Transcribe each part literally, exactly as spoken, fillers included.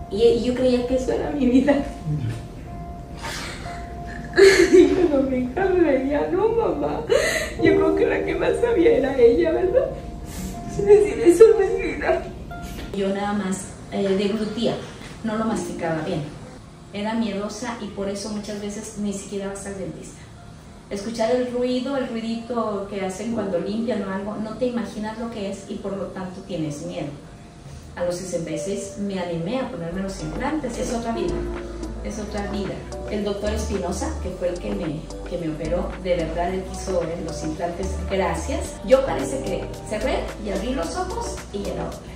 Y yo creía que eso era mi vida. Y cuando mi hija me veía, no mamá, yo creo que la que más sabía era ella, ¿verdad? Es decir, eso no es vida. Yo nada más eh, deglutía, no lo masticaba bien. Era miedosa y por eso muchas veces ni siquiera vas al dentista. Escuchar el ruido, el ruidito que hacen cuando limpian o algo, no te imaginas lo que es y por lo tanto tienes miedo. A los sesenta y seis me animé a ponerme los implantes, es otra vida, es otra vida. El doctor Espinosa, que fue el que me, que me operó, de verdad él quiso ver los implantes, gracias. Yo parece que cerré y abrí los ojos y era otra.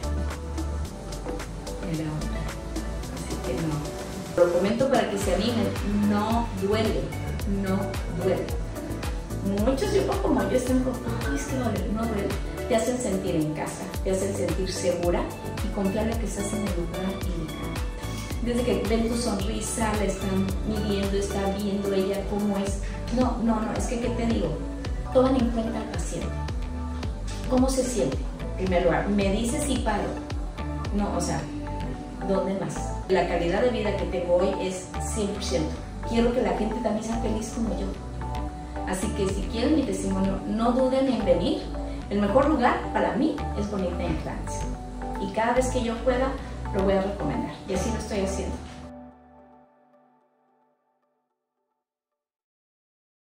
Era otra, así que no. Lo comento para que se animen, no duele, no duele. Muchos yo como yo están como, ay, es que no duele, no duele. Te hacen sentir en casa, te hacen sentir segura y confiable que estás en el lugar indicado. Desde que ven tu sonrisa, la están midiendo, está viendo ella cómo es. No, no, no, es que, ¿qué te digo? Toman en cuenta al paciente. ¿Cómo se siente? En primer lugar, me dice si paro. No, o sea, ¿dónde más? La calidad de vida que tengo hoy es cien por ciento. Quiero que la gente también sea feliz como yo. Así que si quieren mi testimonio, no duden en venir. El mejor lugar para mí es Bonita Implantes. Y cada vez que yo pueda, lo voy a recomendar. Y así lo estoy haciendo.